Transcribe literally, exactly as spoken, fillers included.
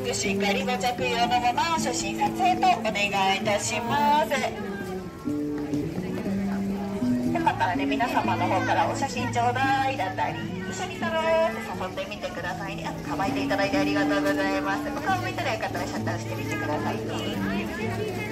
クしっかりご着用のまま写真撮影とお願いいたします。よかったらね、皆様の方からお写真ちょうだいだったり、一緒に撮ろうって誘ってみてくださいね。あ、構えていただいてありがとうございます。お顔向いたらよかったらシャッターしてみてくださいね。